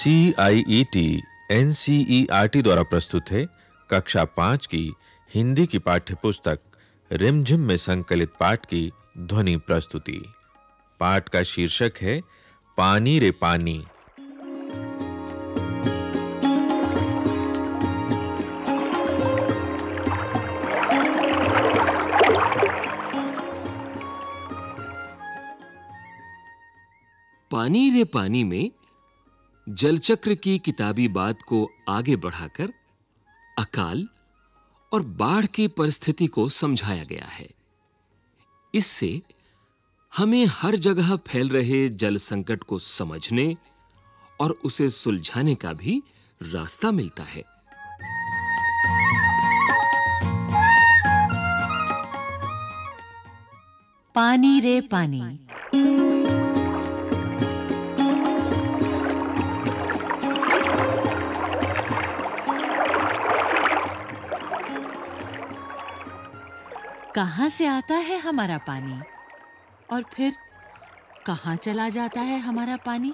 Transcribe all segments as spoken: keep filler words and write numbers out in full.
C I E T N C E R T द्वारा प्रस्तुत है कक्षा पाँच की हिंदी की पाठ्य पुस्तक रिमझिम में संकलित पाठ की ध्वनि प्रस्तुति। पाठ का शीर्षक है पानी रे पानी। पानी रे पानी में जलचक्र की किताबी बात को आगे बढ़ाकर अकाल और बाढ़ की परिस्थिति को समझाया गया है। इससे हमें हर जगह फैल रहे जल संकट को समझने और उसे सुलझाने का भी रास्ता मिलता है। पानी रे पानी। कहां से आता है हमारा पानी और फिर कहां चला जाता है हमारा पानी?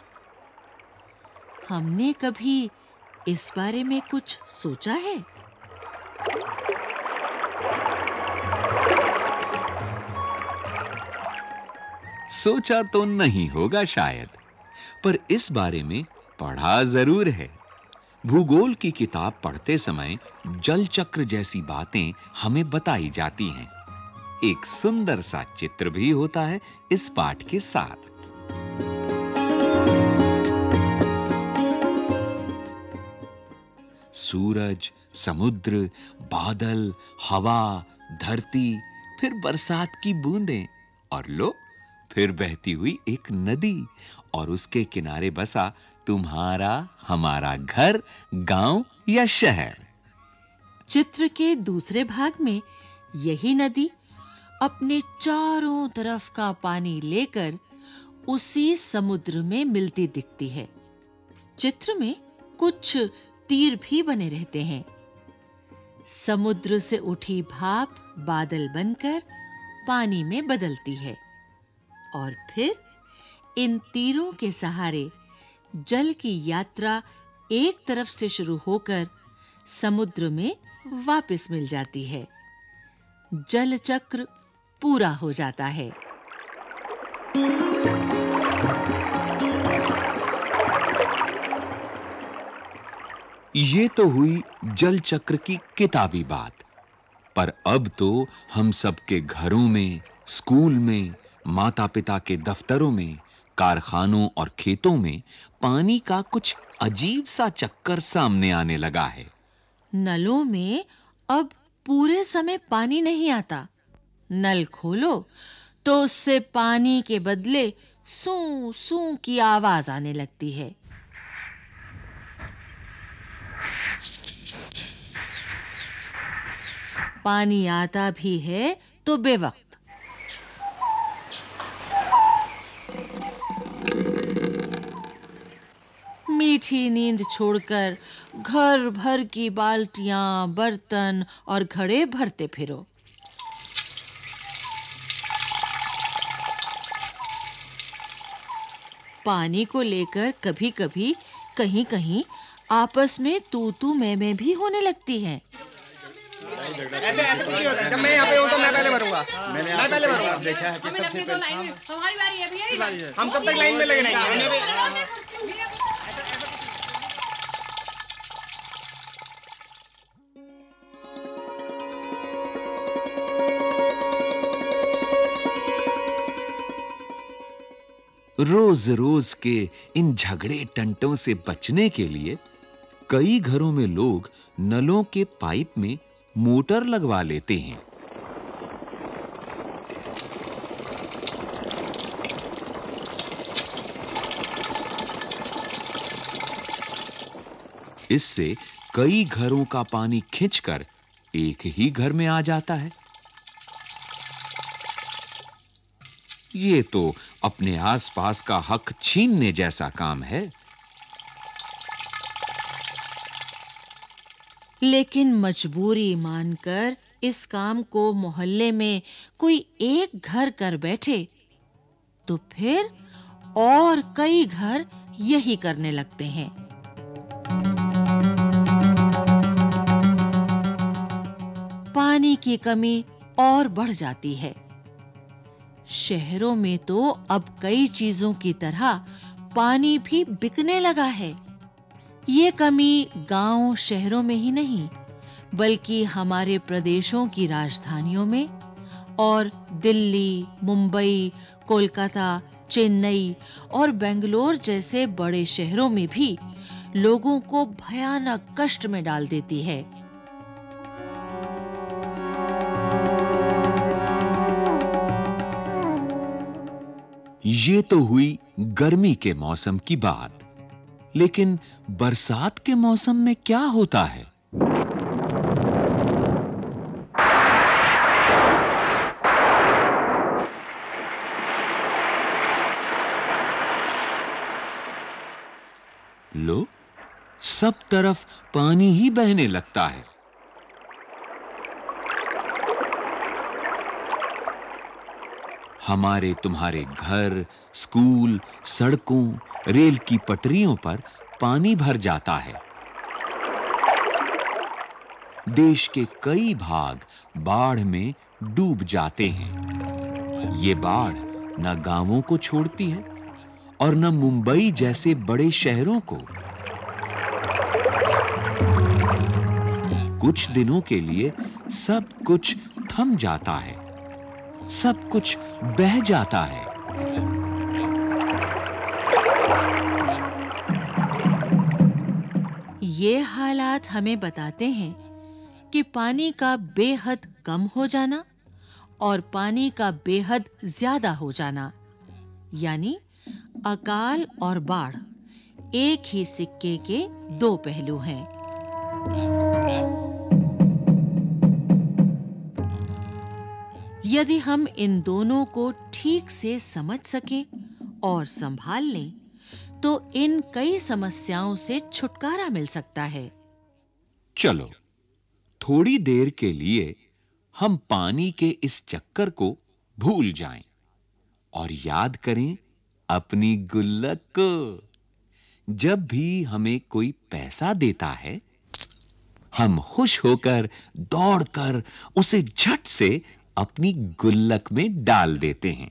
हमने कभी इस बारे में कुछ सोचा है? सोचा तो नहीं होगा शायद, पर इस बारे में पढ़ा जरूर है। भूगोल की किताब पढ़ते समय जल चक्र जैसी बातें हमें बताई जाती हैं। एक सुंदर सा चित्र भी होता है इस पाठ के साथ। सूरज, समुद्र, बादल, हवा, धरती, फिर बरसात की बूंदें और लो फिर बहती हुई एक नदी और उसके किनारे बसा तुम्हारा हमारा घर, गांव या शहर। चित्र के दूसरे भाग में यही नदी अपने चारों तरफ का पानी लेकर उसी समुद्र में मिलती दिखती है। चित्र में कुछ तीर भी बने रहते हैं। समुद्र से उठी भाप बादल बनकर पानी में बदलती है और फिर इन तीरों के सहारे जल की यात्रा एक तरफ से शुरू होकर समुद्र में वापस मिल जाती है। जल चक्र पूरा हो जाता है। ये तो हुई जल चक्र की किताबी बात, पर अब तो हम सबके घरों में, स्कूल में, माता-पिता के दफ्तरों में, कारखानों और खेतों में पानी का कुछ अजीब सा चक्कर सामने आने लगा है। नलों में अब पूरे समय पानी नहीं आता। नल खोलो तो उससे पानी के बदले सू सू की आवाज आने लगती है। पानी आता भी है तो बेवक्त। मीठी नींद छोड़कर घर भर की बाल्टियां, बर्तन और घड़े भरते फिरो। पानी को लेकर कभी-कभी कहीं-कहीं आपस में तू-तू मैं-मैं भी होने लगती हैं। ऐसे ऐसे कुछ नहीं होता। जब मैं यहाँ पे हूँ तो मैं पहले भरूंगा। मैं पहले भरूंगा। देखा है कि सब ठीक है। हमारी बारी है भैया। हम कब तक लाइन में लगे रहेंगे? रोज-रोज के इन झगड़े टंटों से बचने के लिए कई घरों में लोग नलों के पाइप में मोटर लगवा लेते हैं। इससे कई घरों का पानी खींचकर एक ही घर में आ जाता है। ये तो अपने आसपास का हक छीनने जैसा काम है। लेकिन मजबूरी मानकर इस काम को मोहल्ले में कोई एक घर कर बैठे तो फिर और कई घर यही करने लगते हैं। की कमी और बढ़ जाती है। शहरों में तो अब कई चीजों की तरह पानी भी बिकने लगा है। ये कमी गांव शहरों में ही नहीं, बल्कि हमारे प्रदेशों की राजधानियों में और दिल्ली, मुंबई, कोलकाता, चेन्नई और बेंगलोर जैसे बड़े शहरों में भी लोगों को भयानक कष्ट में डाल देती है। ये तो हुई गर्मी के मौसम की बात, लेकिन बरसात के मौसम में क्या होता है? लो, सब तरफ पानी ही बहने लगता है। हमारे तुम्हारे घर, स्कूल, सड़कों, रेल की पटरियों पर पानी भर जाता है। देश के कई भाग बाढ़ में डूब जाते हैं। ये बाढ़ न गांवों को छोड़ती है और न मुंबई जैसे बड़े शहरों को। कुछ दिनों के लिए सब कुछ थम जाता है, सब कुछ बह जाता है। ये हालात हमें बताते हैं कि पानी का बेहद कम हो जाना और पानी का बेहद ज्यादा हो जाना, यानी अकाल और बाढ़ एक ही सिक्के के दो पहलू हैं। यदि हम इन दोनों को ठीक से समझ सकें और संभाल लें, तो इन कई समस्याओं से छुटकारा मिल सकता है। चलो, थोड़ी देर के लिए हम पानी के इस चक्कर को भूल जाएं और याद करें अपनी गुल्लक को। जब भी हमें कोई पैसा देता है, हम खुश होकर दौड़कर उसे झट से अपनी गुल्लक में डाल देते हैं।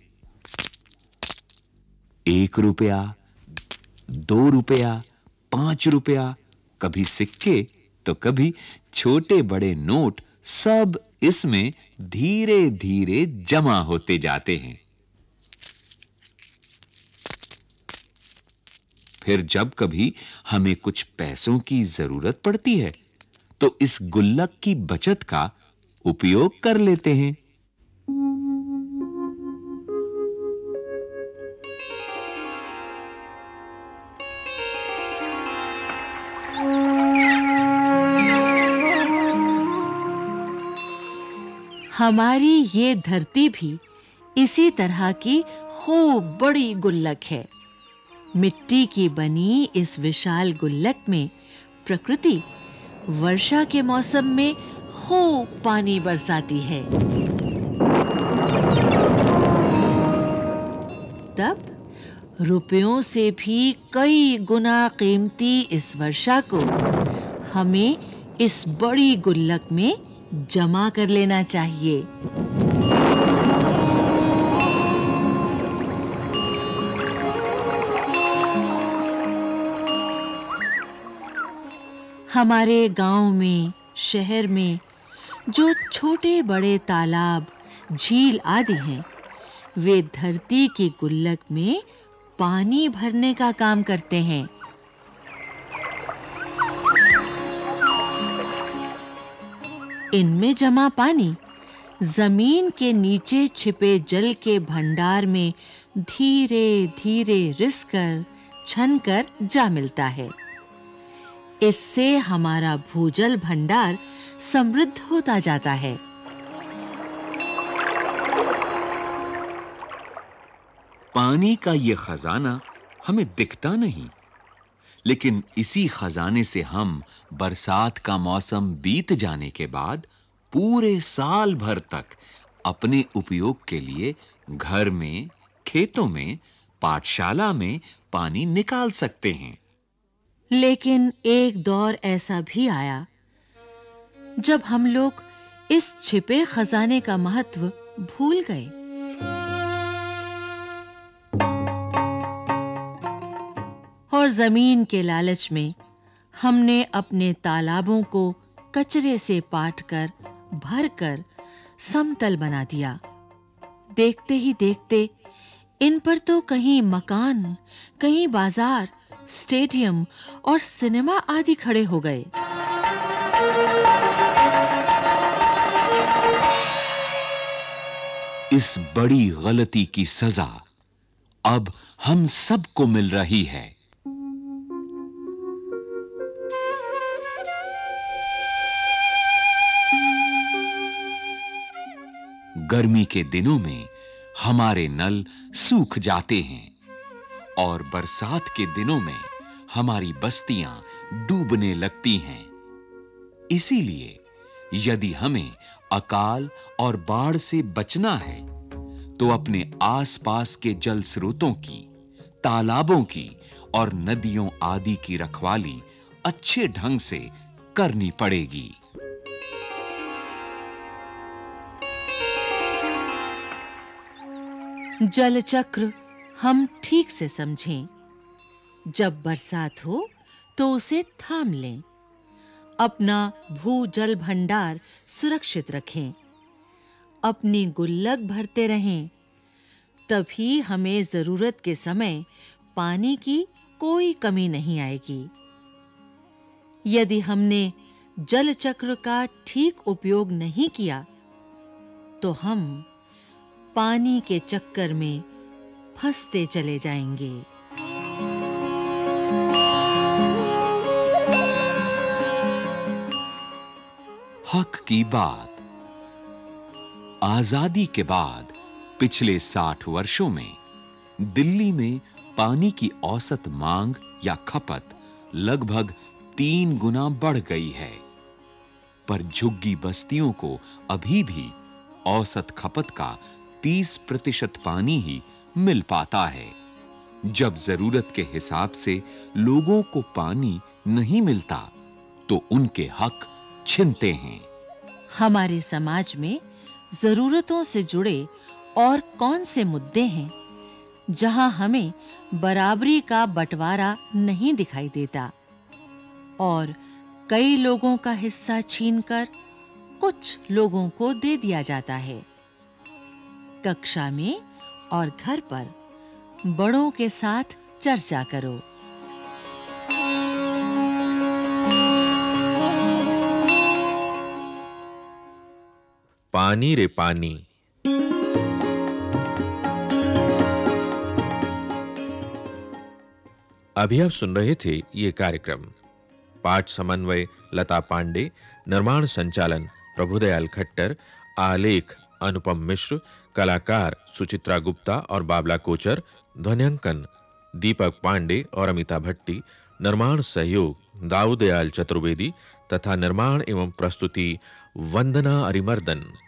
एक रुपया, दो रुपया, पांच रुपया, कभी सिक्के तो कभी छोटे बड़े नोट, सब इसमें धीरे धीरे जमा होते जाते हैं। फिर जब कभी हमें कुछ पैसों की जरूरत पड़ती है, तो इस गुल्लक की बचत का उपयोग कर लेते हैं। हमारी ये धरती भी इसी तरह की खूब बड़ी गुल्लक है। मिट्टी की बनी इस विशाल गुल्लक में प्रकृति वर्षा के मौसम में खूब पानी बरसाती है। तब रुपयों से भी कई गुना कीमती इस वर्षा को हमें इस बड़ी गुल्लक में जमा कर लेना चाहिए। हमारे गांव में, शहर में जो छोटे बड़े तालाब, झील आदि हैं, वे धरती की गुल्लक में पानी भरने का काम करते हैं। इनमें जमा पानी जमीन के नीचे छिपे जल के भंडार में धीरे-धीरे रिसकर, छनकर जा मिलता है। इससे हमारा भूजल भंडार समृद्ध होता जाता है। पानी का ये खजाना हमें दिखता नहीं, लेकिन इसी खजाने से हम बरसात का मौसम बीत जाने के बाद पूरे साल भर तक अपने उपयोग के लिए घर में, खेतों में, पाठशाला में पानी निकाल सकते हैं। लेकिन एक दौर ऐसा भी आया जब हम लोग इस छिपे खजाने का महत्व भूल गए। और जमीन के लालच में हमने अपने तालाबों को कचरे से पाटकर भरकर समतल बना दिया। देखते ही देखते इन पर तो कहीं मकान, कहीं बाजार, स्टेडियम और सिनेमा आदि खड़े हो गए। इस बड़ी गलती की सजा अब हम सबको मिल रही है। गर्मी के दिनों में हमारे नल सूख जाते हैं और बरसात के दिनों में हमारी बस्तियां डूबने लगती हैं। इसीलिए यदि हमें अकाल और बाढ़ से बचना है तो अपने आसपास के जल स्रोतों की, तालाबों की और नदियों आदि की रखवाली अच्छे ढंग से करनी पड़ेगी। जल चक्र हम ठीक से समझें। जब बरसात हो तो उसे थाम लें। अपना भूजल भंडार सुरक्षित रखें। अपनी गुल्लक भरते रहें। तभी हमें जरूरत के समय पानी की कोई कमी नहीं आएगी। यदि हमने जल चक्र का ठीक उपयोग नहीं किया तो हम पानी के चक्कर में फंसते चले जाएंगे। हक की बात। आजादी के बाद पिछले साठ वर्षों में दिल्ली में पानी की औसत मांग या खपत लगभग तीन गुना बढ़ गई है, पर झुग्गी बस्तियों को अभी भी औसत खपत का तीस प्रतिशत पानी ही मिल पाता है। जब जरूरत के हिसाब से लोगों को पानी नहीं मिलता तो उनके हक छिनते हैं। हमारे समाज में जरूरतों से जुड़े और कौन से मुद्दे हैं जहां हमें बराबरी का बंटवारा नहीं दिखाई देता और कई लोगों का हिस्सा छीनकर कुछ लोगों को दे दिया जाता है। कक्षा में और घर पर बड़ों के साथ चर्चा करो। पानी रे पानी। अभी आप सुन रहे थे ये कार्यक्रम। पाठ समन्वय लता पांडे, निर्माण संचालन प्रभुदयाल खट्टर, आलेख अनुपम मिश्र, कलाकार सुचित्रा गुप्ता और बाबला कोचर, ध्वन्यांकन दीपक पांडे और अमिता भट्टी, निर्माण सहयोग दाऊदयाल चतुर्वेदी तथा निर्माण एवं प्रस्तुति वंदना अरिमर्दन।